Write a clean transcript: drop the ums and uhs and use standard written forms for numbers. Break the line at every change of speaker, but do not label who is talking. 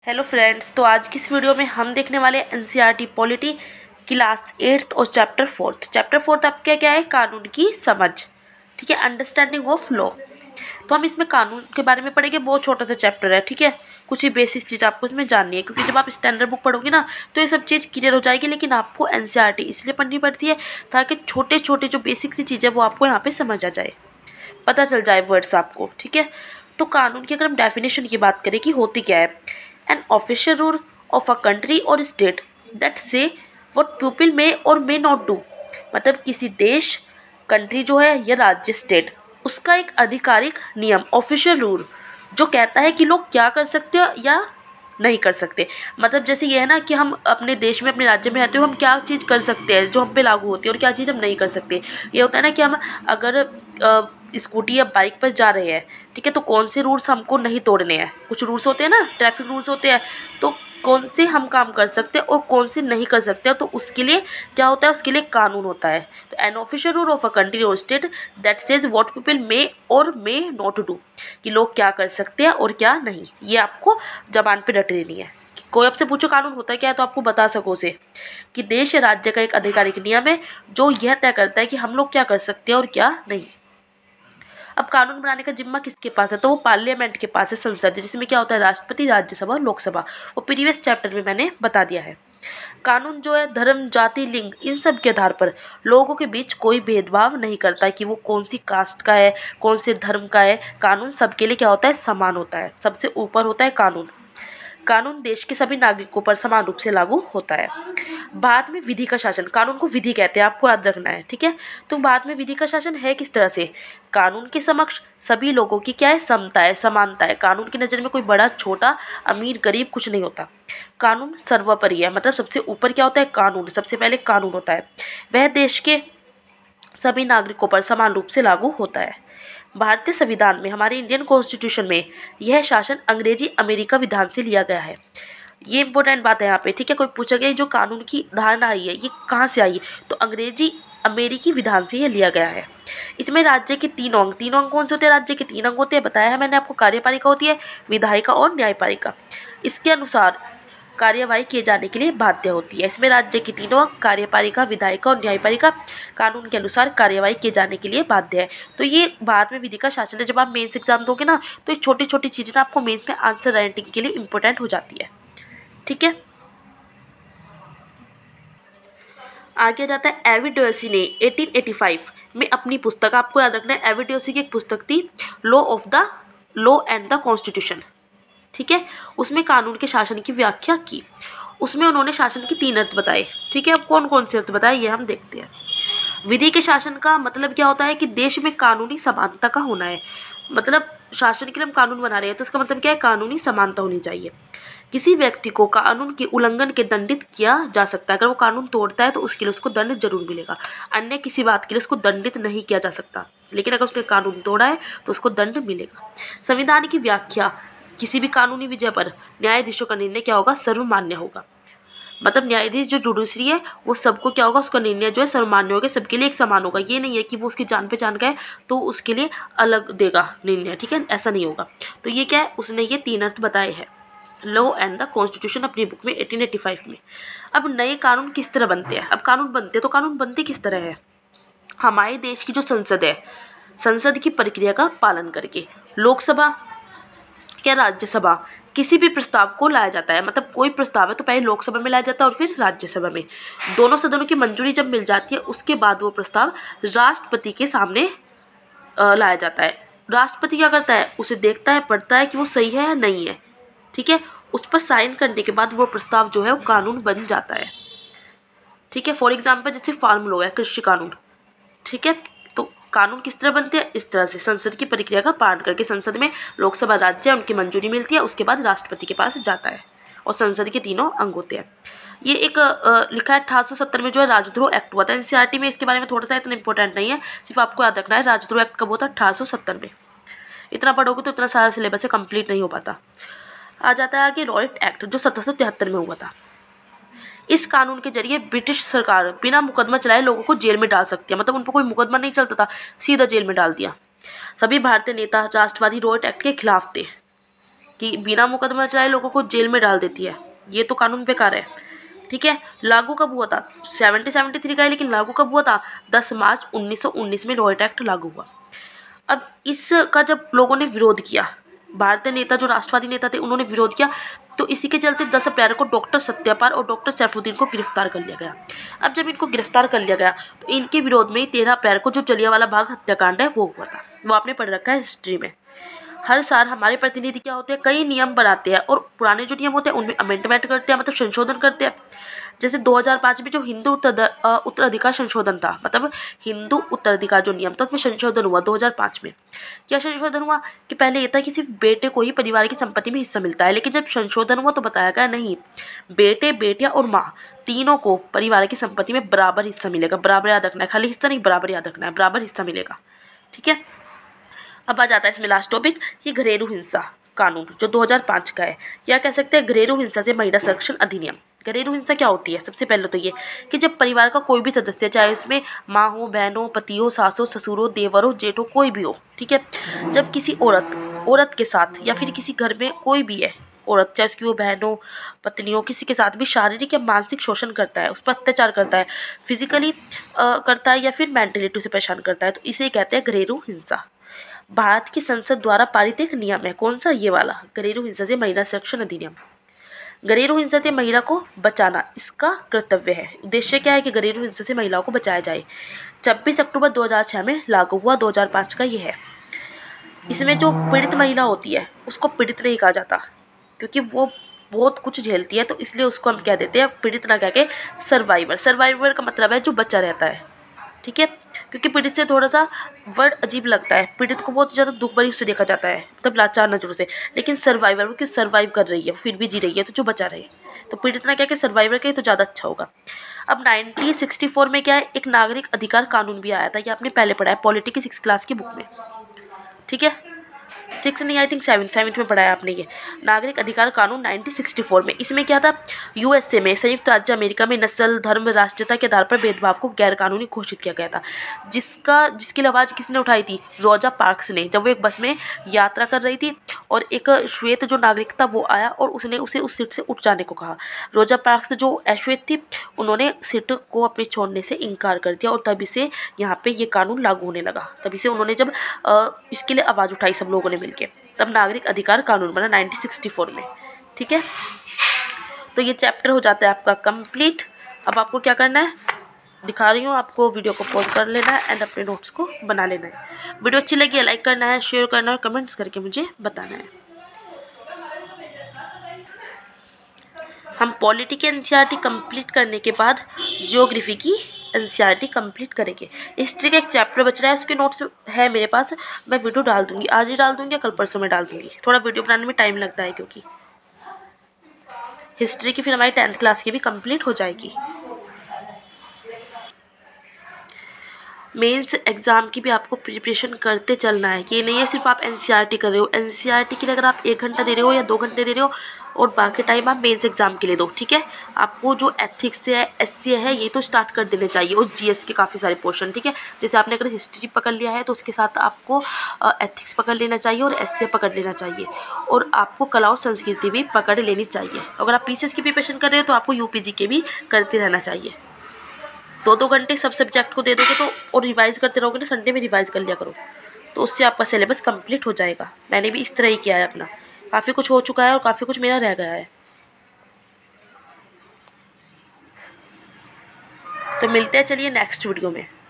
Hello friends, तो आज की इस वीडियो में हम देखने वाले एनसीईआरटी पॉलिटी क्लास 8th और चैप्टर 4th। चैप्टर 4th आपका क्या है? कानून की समझ। ठीक है, अंडरस्टैंडिंग ऑफ लॉ। तो हम इसमें कानून के बारे में पढ़ेंगे। बहुत छोटा सा चैप्टर है, ठीक है। कुछ ही बेसिक चीज़ आपको इसमें जाननी है, क्योंकि जब आप स्टैंडर्ड बुक पढ़ोगे ना तो ये सब चीज़ क्लियर हो जाएगी। लेकिन आपको एनसीईआरटी इसलिए पढ़नी पड़ती है ताकि छोटे छोटे जो बेसिक सी चीज़ें वो आपको यहाँ पर समझ आ जाए, पता चल जाए वर्ड्स आपको, ठीक है। तो कानून की अगर हम डेफिनेशन की बात करें कि होती क्या है, an official rule of a country or state that says what people may or may not do. मतलब किसी देश, कंट्री जो है या राज्य, स्टेट, उसका एक आधिकारिक नियम, ऑफिशियल रूल, जो कहता है कि लोग क्या कर सकते हैं या नहीं कर सकते। मतलब जैसे ये है ना कि हम अपने देश में, अपने राज्य में रहते हो, हम क्या चीज़ कर सकते हैं जो हम पे लागू होती है और क्या चीज़ हम नहीं कर सकते। ये होता है ना कि हम अगर स्कूटी या बाइक पर जा रहे हैं, ठीक है, तो कौन से रूल्स हमको नहीं तोड़ने हैं। कुछ रूल्स होते हैं ना, ट्रैफिक रूल्स होते हैं, तो कौन से हम काम कर सकते हैं और कौन से नहीं कर सकते हैं। तो उसके लिए क्या होता है, उसके लिए कानून होता है। तो an official rule of a country or state that says what people may or may not do, कि लोग क्या कर सकते हैं और क्या नहीं। ये आपको जबान पे रट लेनी है। कोई आपसे पूछो कानून होता क्या है, तो आपको बता सको उसे कि देश या राज्य का एक आधिकारिक नियम है जो यह तय करता है कि हम लोग क्या कर सकते हैं और क्या नहीं। अब कानून बनाने का जिम्मा किसके पास है? तो वो पार्लियामेंट के पास है, संसद, जिसमें क्या होता है, राष्ट्रपति, राज्यसभा और लोकसभा। वो प्रीवियस चैप्टर में मैंने बता दिया है। कानून जो है धर्म, जाति, लिंग, इन सब के आधार पर लोगों के बीच कोई भेदभाव नहीं करता है कि वो कौन सी कास्ट का है, कौन से धर्म का है। कानून सबके लिए क्या होता है, समान होता है। सबसे ऊपर होता है कानून। कानून देश के सभी नागरिकों पर समान रूप से लागू होता है। बाद में विधि का शासन, कानून को विधि कहते हैं, आपको याद रखना है, ठीक है। तो बाद में विधि का शासन है किस तरह से? कानून के समक्ष सभी लोगों की क्या है, समता है, समानता है। कानून की नज़र में कोई बड़ा छोटा, अमीर गरीब कुछ नहीं होता। कानून सर्वोपरि है, मतलब सबसे ऊपर क्या होता है, कानून। सबसे पहले कानून होता है, वह देश के सभी नागरिकों पर समान रूप से लागू होता है। भारतीय संविधान में, हमारे इंडियन कॉन्स्टिट्यूशन में, यह शासन अंग्रेजी अमेरिका विधान से लिया गया है। ये इंपॉर्टेंट बात है यहाँ पे, ठीक है। कोई पूछा गया जो कानून की धारणा आई है ये कहाँ से आई है, तो अंग्रेजी अमेरिकी विधान से ये लिया गया है। इसमें राज्य के तीन अंग कौन से होते हैं? राज्य के 3 अंग होते हैं, बताया है मैंने आपको। कार्यपालिका होती है, विधायिका और न्यायपालिका। इसके अनुसार कार्यवाही किए जाने के लिए बाध्य होती है। इसमें राज्य की 3 अंग, कार्यपालिका, विधायिका और न्यायपालिका, कानून के अनुसार कार्यवाही किए जाने के लिए बाध्य है। तो ये बाद में विधि का शासन है। जब आप मेंस एग्जाम दोगे ना तो ये छोटी छोटी चीज़ें ना आपको मेंस में आंसर राइटिंग के लिए इंपॉर्टेंट हो जाती है, ठीक है। आगे जाता है, एविडोसी ने 1885 में अपनी पुस्तक, आपको याद रखना है एविडोसी की एक पुस्तक थी, लॉ एंड द कॉन्स्टिट्यूशन, ठीक है। उसमें कानून के शासन की व्याख्या की। उसमें उन्होंने शासन के 3 अर्थ बताए, ठीक है। अब कौन कौन से अर्थ बताए ये हम देखते हैं। विधि के शासन का मतलब क्या होता है कि देश में कानूनी समानता का होना है। मतलब शासन के लिए हम कानून बना रहे हैं तो इसका मतलब क्या है, कानूनी समानता होनी चाहिए। किसी व्यक्ति को कानून के उल्लंघन के दंडित किया जा सकता है। अगर वो कानून तोड़ता है तो उसके लिए उसको दंड जरूर मिलेगा, अन्य किसी बात के लिए उसको दंडित नहीं किया जा सकता। लेकिन अगर उसने कानून तोड़ा है तो उसको दंड मिलेगा। संविधान की व्याख्या, किसी भी कानूनी विजय पर न्यायाधीशों का निर्णय क्या होगा, सर्वमान्य होगा। मतलब न्यायाधीश जो जुडिशरी है वो सबको क्या होगा, उसका निर्णय जो है सर्वमान्य होगा, सबके लिए एक समान होगा। ये नहीं है कि वो उसकी जान पहचान का है तो उसके लिए अलग देगा निर्णय, ठीक है, ऐसा नहीं होगा। तो ये क्या है, उसने ये 3 अर्थ बताए हैं लॉ एंड द कॉन्स्टिट्यूशन अपनी बुक में 1885 में। अब नए कानून किस तरह बनते हैं? अब कानून बनते हैं तो कानून बनते किस तरह है? हमारे देश की जो संसद है, संसद की प्रक्रिया का पालन करके लोकसभा क्या राज्यसभा किसी भी प्रस्ताव को लाया जाता है। मतलब कोई प्रस्ताव है तो पहले लोकसभा में लाया जाता है और फिर राज्यसभा में। दोनों सदनों की मंजूरी जब मिल जाती है उसके बाद वो प्रस्ताव राष्ट्रपति के सामने लाया जाता है। राष्ट्रपति क्या करता है, उसे देखता है, पढ़ता है कि वो सही है या नहीं है, ठीक है। उस पर साइन करने के बाद वो प्रस्ताव जो है वो कानून बन जाता है, ठीक है। फॉर एग्जाम्पल जैसे फार्म लॉ है, कृषि कानून, ठीक है। तो कानून किस तरह बनते हैं, इस तरह से संसद की प्रक्रिया का पालन करके। संसद में लोकसभा, राज्य उनकी मंजूरी मिलती है, उसके बाद राष्ट्रपति के पास जाता है और संसद के 3 अंग होते हैं। ये एक लिखा है 1870 में जो है राजद्रोह एक्ट हुआ था। एनसीईआरटी में इसके बारे में थोड़ा सा इतना इंपॉर्टेंट नहीं है, सिर्फ आपको याद रखना है राजद्रोह एक्ट कब हुआ था, 1870 में। इतना पढ़ोगे तो इतना सारा सिलेबस से कंप्लीट नहीं हो पाता। आ जाता है आगे रॉयट एक्ट जो 1773 में हुआ था। इस कानून के जरिए ब्रिटिश सरकार बिना मुकदमा चलाए लोगों को जेल में डाल सकती है। मतलब उन पर कोई मुकदमा नहीं चलता था, सीधा जेल में डाल दिया। सभी भारतीय नेता राष्ट्रवादी रॉयट एक्ट के खिलाफ थे, कि बिना मुकदमा चलाए लोगों को जेल में डाल देती है। ये तो कानून बेकार है। ठीक है, लागू कब हुआ था? 73 का है, लेकिन लागू कब हुआ था? 10 मार्च 1919 में रॉयट एक्ट लागू हुआ। अब इसका जब लोगों ने विरोध किया, भारतीय नेता जो राष्ट्रवादी नेता थे उन्होंने विरोध किया, तो इसी के चलते 10 अप्रैल को डॉक्टर सत्यापाल और डॉक्टर सैफुद्दीन को गिरफ्तार कर लिया गया। अब जब इनको गिरफ्तार कर लिया गया तो इनके विरोध में 13 अप्रैल को जो जलियांवाला बाग हत्याकांड है वो हुआ था। वो आपने पढ़ रखा है हिस्ट्री में। हर साल हमारे प्रतिनिधि क्या होते हैं, कई नियम बनाते हैं और पुराने जो नियम होते हैं उनमें अमेंडमेंट करते हैं, मतलब संशोधन करते हैं। जैसे 2005 में जो हिंदू उत्तराधिकार संशोधन था, मतलब हिंदू उत्तराधिकार जो नियम था उसमें संशोधन हुआ 2005 में। क्या संशोधन हुआ कि पहले ये था कि सिर्फ बेटे को ही परिवार की संपत्ति में हिस्सा मिलता है, लेकिन जब संशोधन हुआ तो बताया गया नहीं, बेटे, बेटियां और माँ तीनों को परिवार की संपत्ति में बराबर हिस्सा मिलेगा। बराबर याद रखना है, खाली हिस्सा नहीं, बराबर याद रखना है, बराबर हिस्सा मिलेगा। ठीक है, अब आ जाता है इसमें लास्ट टॉपिक, ये घरेलू हिंसा कानून जो 2005 का है, या कह सकते हैं घरेलू हिंसा से महिला संरक्षण अधिनियम। घरेलू हिंसा क्या होती है? सबसे पहले तो ये कि जब परिवार का कोई भी सदस्य, चाहे उसमें माँ हो, बहन हो, पति हो, सास हो, ससुर हो, देवर हो, जेठ हो, कोई भी हो, ठीक है, जब किसी औरत के साथ या फिर किसी घर में कोई भी है औरत, चाहे उसकी वो बहन हो, पत्नी हो, किसी के साथ भी शारीरिक या मानसिक शोषण करता है, उस पर अत्याचार करता है, फिजिकली करता है या फिर मेंटलिटी से परेशान करता है, तो इसे कहते हैं घरेलू हिंसा। भारत की संसद द्वारा पारित एक नियम है, कौन सा? ये वाला, घरेलू हिंसा से महिला संरक्षण अधिनियम। घरेलू हिंसा से महिला को बचाना इसका कर्तव्य है। उद्देश्य क्या है कि घरेलू हिंसा से महिलाओं को बचाया जाए। 26 अक्टूबर 2006 में लागू हुआ, 2005 का ये है। इसमें जो पीड़ित महिला होती है उसको पीड़ित नहीं कहा जाता, क्योंकि वो बहुत कुछ झेलती है, तो इसलिए उसको हम कह देते हैं पीड़ित ना कह के सर्वाइवर। सर्वाइवर का मतलब है जो बचा रहता है। ठीक है, क्योंकि पीड़ित से थोड़ा सा वर्ड अजीब लगता है, पीड़ित को बहुत ज़्यादा दुख भरी से देखा जाता है, मतलब लाचार नजरों से, लेकिन सर्वाइवर वो क्यों सर्वाइव कर रही है, फिर भी जी रही है, तो जो बचा रहे, तो पीड़ित ना क्या कि सर्वाइवर कहे तो ज़्यादा अच्छा होगा। अब 1964 में क्या है, एक नागरिक अधिकार कानून भी आया था, ये आपने पहले पढ़ा है पॉलिटी की 6th क्लास की बुक में। ठीक है, 6 नहीं, आई थिंक 7th में पढ़ाया आपने ये नागरिक अधिकार कानून 1964 में। इसमें क्या था, यूएसए में, संयुक्त राज्य अमेरिका में नस्ल, धर्म, राष्ट्रीयता के आधार पर भेदभाव को गैर कानूनी घोषित किया गया था, जिसकी आवाज़ किसने उठाई थी? रोजा पार्क्स ने, जब वो एक बस में यात्रा कर रही थी और एक श्वेत जो नागरिक था वो आया और उसने उसे उस सीट से उठ जाने को कहा। रोजा पार्क्स जो अश्वेत थी उन्होंने सीट को अपने छोड़ने से इनकार कर दिया और तभी से यहाँ पे ये कानून लागू होने लगा। तभी से उन्होंने जब इसके लिए आवाज़ उठाई सब लोगों ने मिलके, तब नागरिक अधिकार कानून बना 1964 में। ठीक है, तो ये चैप्टर हो जाता है आपका कंप्लीट। अब आपको क्या करना है, दिखा रही हूँ आपको, वीडियो को पॉज कर लेना है एंड अपने नोट्स को बना लेना है। वीडियो अच्छी लगी है लाइक करना है, शेयर करना है, कमेंट्स करके मुझे बताना है। हम पॉलिटी की एनसीईआरटी कंप्लीट करने के बाद ज्योग्राफी की एनसीईआरटी कंप्लीट करेंगे। हिस्ट्री का एक चैप्टर बच रहा है, उसके नोट्स है मेरे पास, मैं वीडियो डाल दूंगी, आज ही डाल दूंगी या कल परसों में डाल दूंगी। थोड़ा वीडियो बनाने में टाइम लगता है क्योंकि हिस्ट्री की फिर हमारी 10th क्लास की भी कंप्लीट हो जाएगी। मेंस एग्ज़ाम की भी आपको प्रिपरेशन करते चलना है, ये नहीं है सिर्फ आप एनसीईआरटी कर रहे हो। एनसीईआरटी के लिए अगर आप 1 घंटा दे रहे हो या 2 घंटे दे रहे हो और बाकी टाइम आप मेंस एग्ज़ाम के लिए दो। ठीक है, आपको जो एथिक्स है, एससी है, ये तो स्टार्ट कर देने चाहिए, और जीएस के काफ़ी सारे पोर्शन। ठीक है, जैसे आपने अगर हिस्ट्री पकड़ लिया है तो उसके साथ आपको एथिक्स पकड़ लेना चाहिए और एससी पकड़ लेना चाहिए, और आपको कला और संस्कृति भी पकड़ लेनी चाहिए। अगर आप पीसीएस की प्रिपरेशन कर रहे हो तो आपको यूपीजी के भी करते रहना चाहिए। 2-2 घंटे सब सब्जेक्ट को दे दोगे तो, और रिवाइज़ करते रहोगे ना, संडे में रिवाइज़ कर लिया करो, तो उससे आपका सिलेबस कंप्लीट हो जाएगा। मैंने भी इस तरह ही किया है अपना, काफ़ी कुछ हो चुका है और काफ़ी कुछ मेरा रह गया है। तो मिलते हैं चलिए नेक्स्ट वीडियो में।